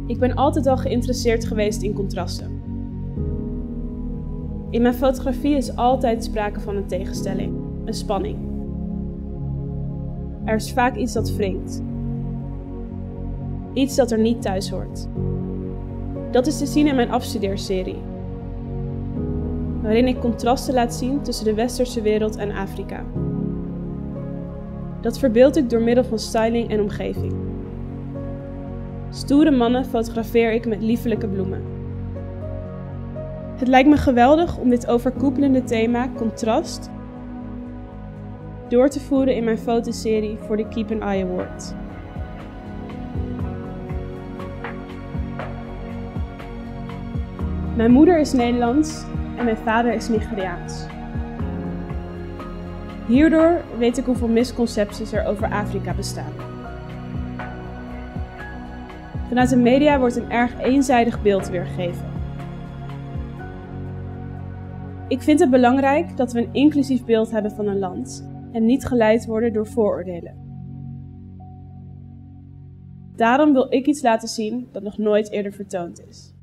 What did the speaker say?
Ik ben altijd al geïnteresseerd geweest in contrasten. In mijn fotografie is altijd sprake van een tegenstelling, een spanning. Er is vaak iets dat wringt. Iets dat er niet thuis hoort. Dat is te zien in mijn afstudeerserie, waarin ik contrasten laat zien tussen de westerse wereld en Afrika. Dat verbeeld ik door middel van styling en omgeving. Stoere mannen fotografeer ik met liefelijke bloemen. Het lijkt me geweldig om dit overkoepelende thema contrast door te voeren in mijn fotoserie voor de Keep an Eye Award. Mijn moeder is Nederlands en mijn vader is Nigeriaans. Hierdoor weet ik hoeveel misconcepties er over Afrika bestaan. Vanuit de media wordt een erg eenzijdig beeld weergegeven. Ik vind het belangrijk dat we een inclusief beeld hebben van een land en niet geleid worden door vooroordelen. Daarom wil ik iets laten zien dat nog nooit eerder vertoond is.